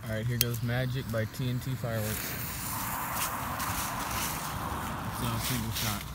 Alright, here goes Magic by TNT Fireworks. It's not a single shot.